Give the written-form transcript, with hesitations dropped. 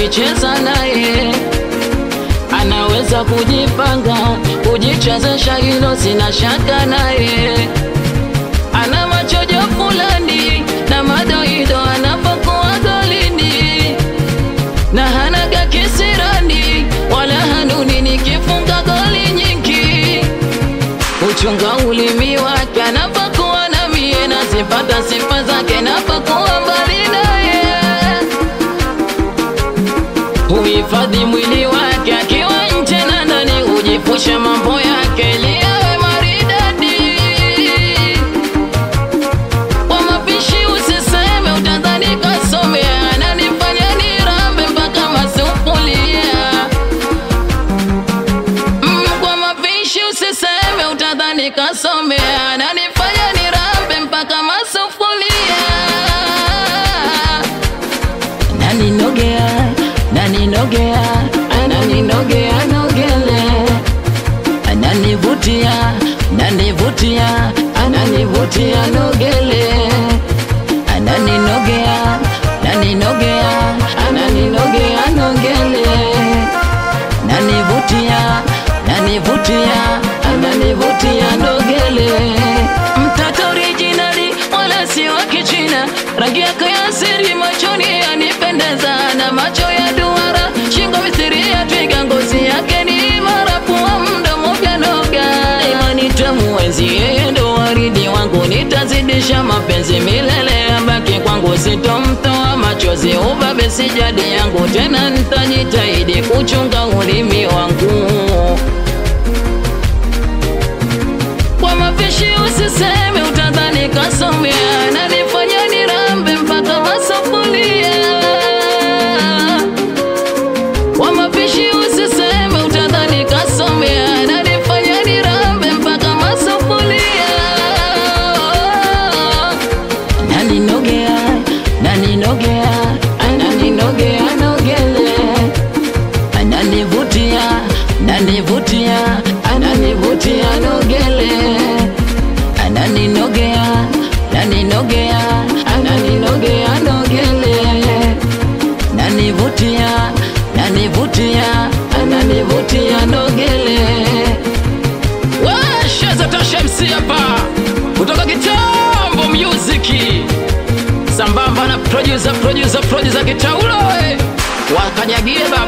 ukicheza naye anaweza kujipanga, kujichezesha, hilo sina shaka naye. Ana machojo fulani na madoido anapokuwa golini, na hanaga kisirani wala hanuni nikifunga goli nyingi. Uchunga ulimi wake anapokuwa na mie, na zipata sifa zake napokuwa mbali naye. Huhifadhi mwili wake akiwa nje na ndani, hujifusha mambo yake liyawe maridadi. Kwa mapishi usiseme utadhani kasomea, ananifanya nirambe mpaka masufuria. Kwa mapishi usiseme utadhani kasomea, ananifanya nirambe mpaka masufuria. Naninogea, naninogea, ananinogea nogele, ananivutia, nanivutia, ananivutia nogele, ananinogea, naninogea, ananinogea nogele, nanivutia, nanivutia, ananivutia nogele. Mtoto originali wala si wa kichina, rangi yake ya asili machoni yanipendeza, na macho ya duara, shingo mithili ya twiga, ngozi yake ni imara, pua mdomo vya noga. Imani tamu enzi yeye ndo waridi wangu, nitazidisha mapenzi milele, abaki kwangu, sitomtoa machozi ubabe si jadi yangu, tena nitajitahidi kuchunga ulimi wangu. Kwa mapishi usiseme utadhani kasomea, ananifanya nirambe mpaka masufuria. Kwa mapishi usiseme utadhani kasomea, ananifanya nirambe mpaka masufuria. Naninogea, naninogea, ananinogea nogele, ananivutia, nanivutia, ananivutia nogele, ananinogea, naninogea, ananinogea nogele, nanivutia, nanivutia, ananivutia nogele. Washaza Tasha MC hapa kutoka Kitambo Music, sambamba na producer Kitaulo, wakanyagie baba.